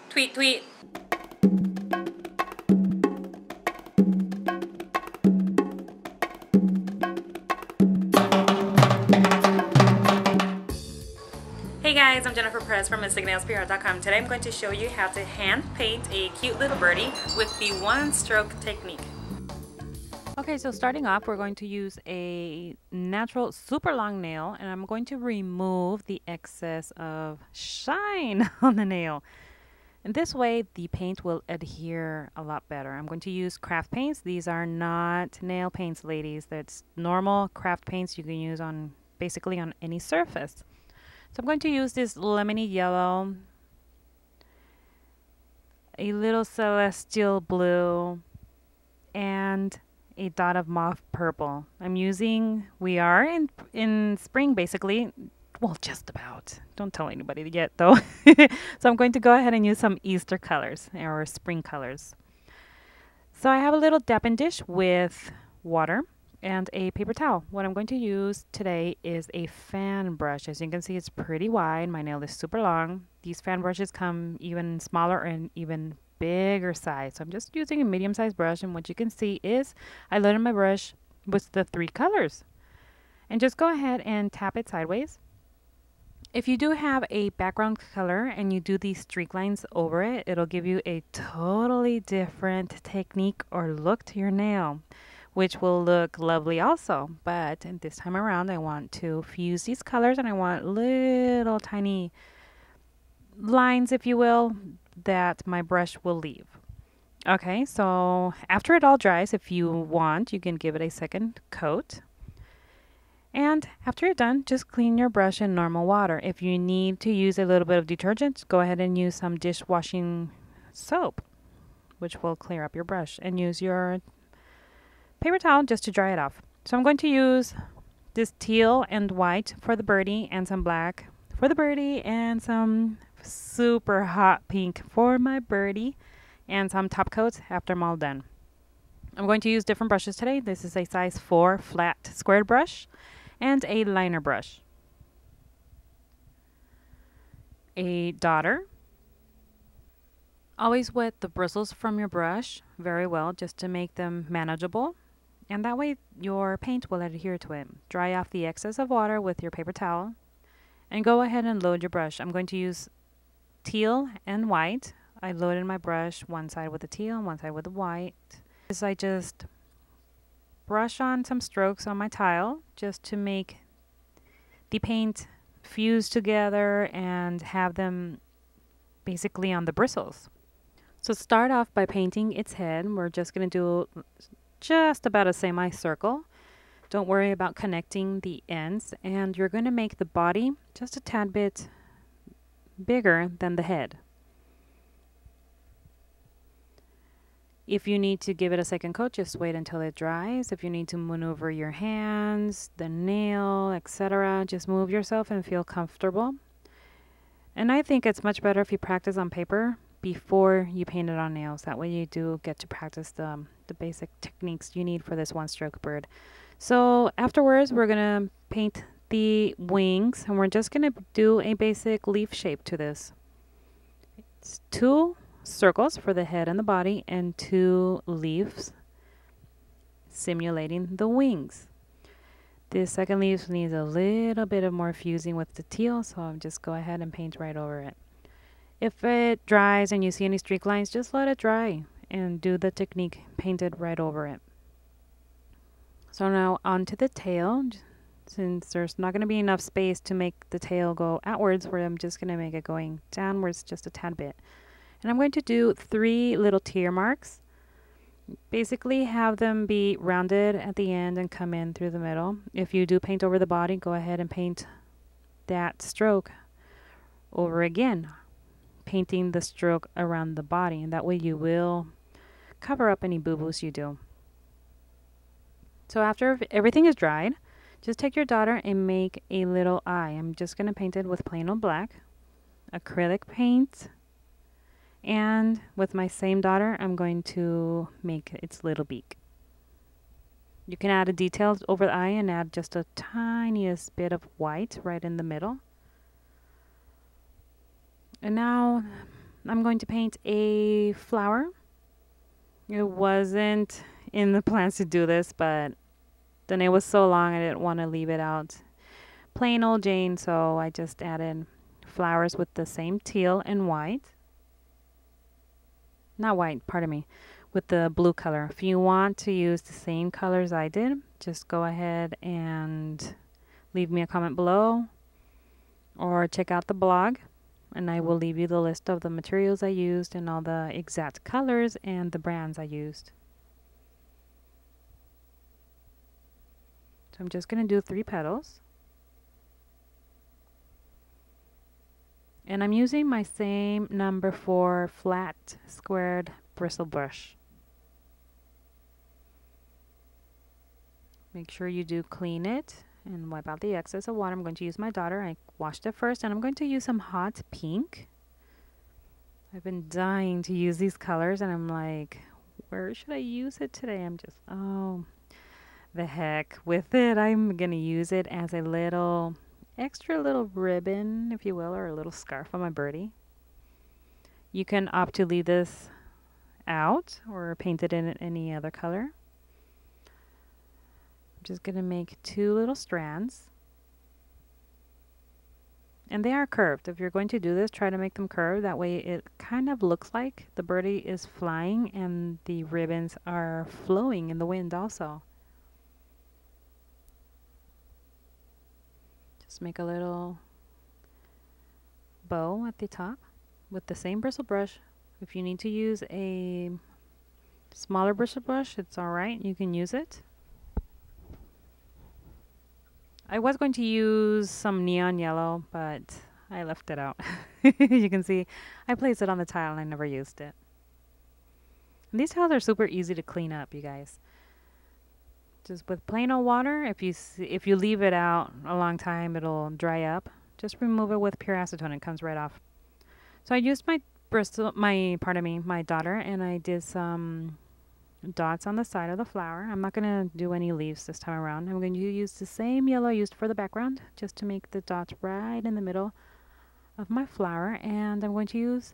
Tweet, tweet. Hey guys, I'm Jennifer Perez from MysticNailsPR.com. Today I'm going to show you how to hand paint a cute little birdie with the one stroke technique. Okay, so starting off, we're going to use a natural super long nail, and I'm going to remove the excess of shine on the nail. And this way, the paint will adhere a lot better. I'm going to use craft paints. These are not nail paints, ladies. That's normal craft paints you can use on basically on any surface. So I'm going to use this lemony yellow, a little celestial blue, and a dot of mauve purple. We are in spring basically. Well, just about. Don't tell anybody yet though. So I'm going to go ahead and use some Easter colors or spring colors. So I have a little dapping dish with water and a paper towel. What I'm going to use today is a fan brush. As you can see, it's pretty wide. My nail is super long. These fan brushes come even smaller and even bigger size. So I'm just using a medium-sized brush, and what you can see is I loaded my brush with the 3 colors. And just go ahead and tap it sideways. If you do have a background color and you do these streak lines over it, it'll give you a totally different technique or look to your nail, which will look lovely also. But this time around, I want to fuse these colors, and I want little tiny lines, if you will, that my brush will leave. Okay, so after it all dries, if you want, you can give it a second coat. And after you're done, just clean your brush in normal water. If you need to use a little bit of detergent, go ahead and use some dishwashing soap, which will clear up your brush. And use your paper towel just to dry it off. So I'm going to use this teal and white for the birdie, and some black for the birdie, and some super hot pink for my birdie, and some top coats after I'm all done. I'm going to use different brushes today. This is a size 4 flat squared brush and a liner brush, a daughter. Always wet the bristles from your brush very well just to make them manageable, and that way your paint will adhere to it. Dry off the excess of water with your paper towel and go ahead and load your brush. I'm going to use teal and white. I loaded my brush one side with the teal and one side with the white. I just brush on some strokes on my tile just to make the paint fuse together and have them basically on the bristles. So start off by painting its head. We're just going to do just about a semicircle. Don't worry about connecting the ends, and you're going to make the body just a tad bit bigger than the head. If you need to give it a second coat, just wait until it dries. If you need to maneuver your hands, the nail, etc., just move yourself and feel comfortable. And I think it's much better if you practice on paper before you paint it on nails. That way you do get to practice the basic techniques you need for this one stroke bird. So afterwards, we're going to paint the wings, and we're just going to do a basic leaf shape to this. It's 2 circles for the head and the body, and 2 leaves simulating the wings. This second leaf needs a little bit of more fusing with the teal, so I'll just go ahead and paint right over it. If it dries and you see any streak lines, just let it dry and do the technique painted right over it. So now onto the tail. Since there's not going to be enough space to make the tail go outwards, where I'm just going to make it going downwards just a tad bit. And I'm going to do 3 little tear marks. Basically have them be rounded at the end and come in through the middle. If you do paint over the body, go ahead and paint that stroke over again, painting the stroke around the body, and that way you will cover up any boo-boos you do. So after everything is dried, just take your daughter and make a little eye. I'm just going to paint it with plain old black, acrylic paint, and with my same daughter, I'm going to make its little beak. You can add a detail over the eye and add just a tiniest bit of white right in the middle. And now I'm going to paint a flower. It wasn't in the plans to do this, but the nail was so long I didn't want to leave it out plain old Jane, so I just added flowers with the same teal and white. Not white, pardon me, with the blue color. If you want to use the same colors I did, just go ahead and leave me a comment below or check out the blog, and I will leave you the list of the materials I used and all the exact colors and the brands I used. So I'm just going to do 3 petals. And I'm using my same number 4 flat squared bristle brush. Make sure you do clean it and wipe out the excess of water. I'm going to use my daughter. I washed it first, and I'm going to use some hot pink. I've been dying to use these colors, and I'm like, where should I use it today? I'm just, oh, the heck with it. I'm going to use it as a little extra little ribbon, if you will, or a little scarf on my birdie. You can opt to leave this out or paint it in any other color. I'm just going to make 2 little strands. And they are curved. If you're going to do this, try to make them curved. That way it kind of looks like the birdie is flying and the ribbons are flowing in the wind also. Just make a little bow at the top with the same bristle brush. If you need to use a smaller bristle brush, it's alright. You can use it. I was going to use some neon yellow, but I left it out. You can see I placed it on the tile and I never used it. And these tiles are super easy to clean up, you guys. Just with plain old water, if you leave it out a long time, it'll dry up. Just remove it with pure acetone. It comes right off. So I used my daughter, and I did some dots on the side of the flower. I'm not going to do any leaves this time around. I'm going to use the same yellow I used for the background just to make the dots right in the middle of my flower. And I'm going to use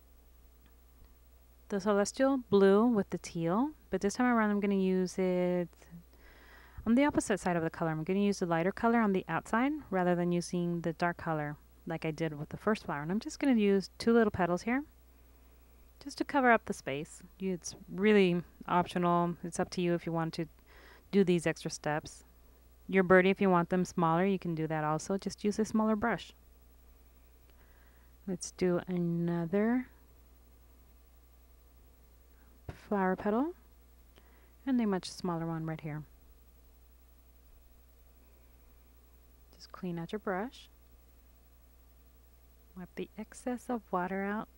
the celestial blue with the teal, but this time around I'm going to use it on the opposite side of the color. I'm going to use the lighter color on the outside rather than using the dark color like I did with the first flower. And I'm just going to use 2 little petals here just to cover up the space. It's really optional. It's up to you if you want to do these extra steps. Your birdie, if you want them smaller, you can do that also. Just use a smaller brush. Let's do another flower petal and a much smaller one right here. Just clean out your brush. Wipe the excess of water out.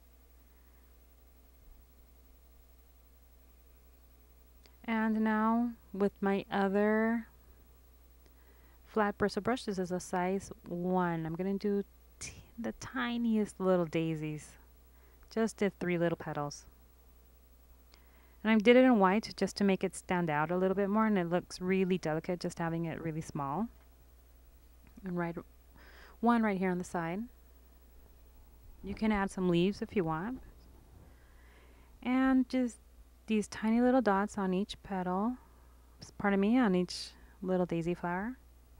And now with my other flat bristle brush, this is a size 1. I'm going to do the tiniest little daisies. Just did 3 little petals. And I did it in white just to make it stand out a little bit more, and it looks really delicate just having it really small. And one right here on the side. You can add some leaves if you want. And just these tiny little dots on each petal, on each little daisy flower.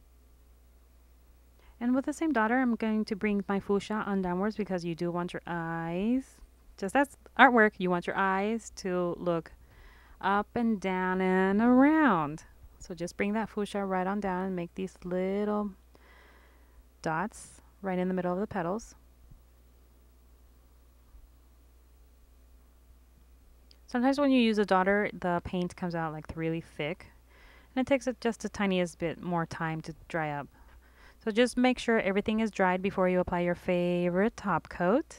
And with the same daughter, I'm going to bring my fuchsia on downwards because you do want your eyes, just as artwork, you want your eyes to look up and down and around. So just bring that fuchsia right on down and make these little dots right in the middle of the petals. Sometimes when you use a daughter, the paint comes out like really thick, and it takes just the tiniest bit more time to dry up. So just make sure everything is dried before you apply your favorite top coat.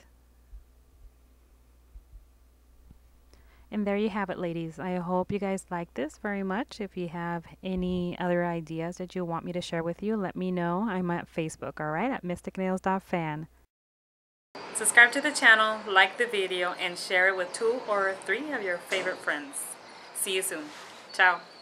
And there you have it, ladies. I hope you guys like this very much. If you have any other ideas that you want me to share with you, let me know. I'm at Facebook, alright, at mysticnails.fan. Subscribe to the channel, like the video, and share it with 2 or 3 of your favorite friends. See you soon. Ciao.